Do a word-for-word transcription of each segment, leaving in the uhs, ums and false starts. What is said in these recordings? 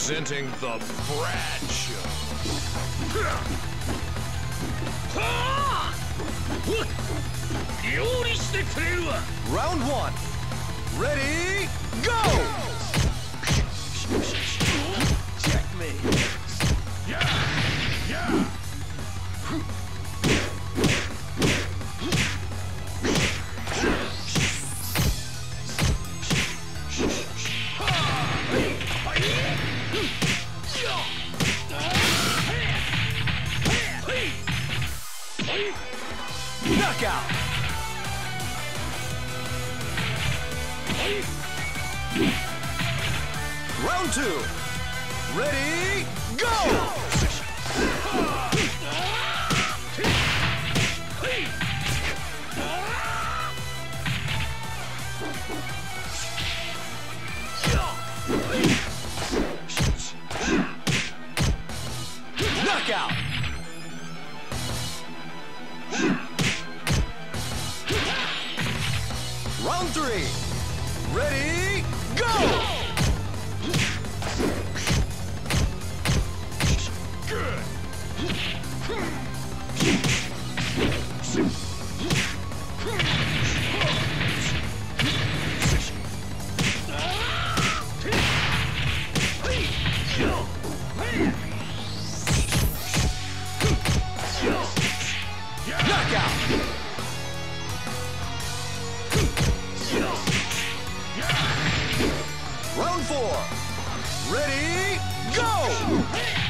Presenting the Brad Show. Round one. Ready, go! Checkmate. Yeah! Yeah! Knockout! Round two. Ready, go! Knockout! Round three. Ready, go! Good! Knockout! Round four. Ready, go!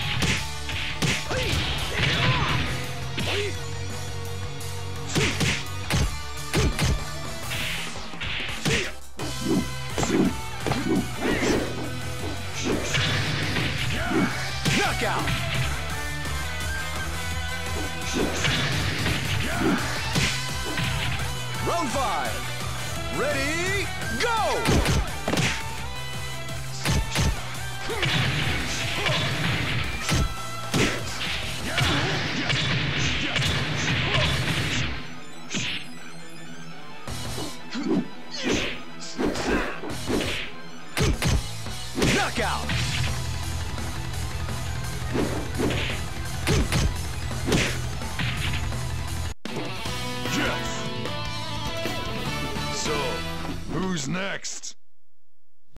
Knockout! Round five. Ready, go! Knockout!